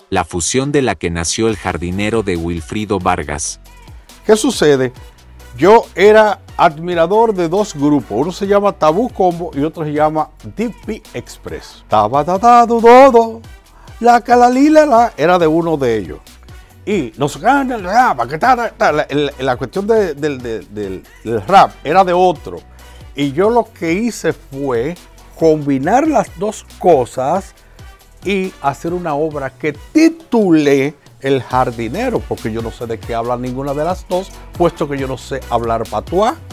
la fusión de la que nació El Jardinero de Wilfrido Vargas. ¿Qué sucede? Yo era admirador de dos grupos, uno se llama Tabú Combo y otro se llama DP Express. La calalila era de uno de ellos. Y nos gana el rap, la cuestión del rap era de otro. Y yo lo que hice fue combinar las dos cosas y hacer una obra que titulé El Jardinero, porque yo no sé de qué habla ninguna de las dos, puesto que yo no sé hablar patuá.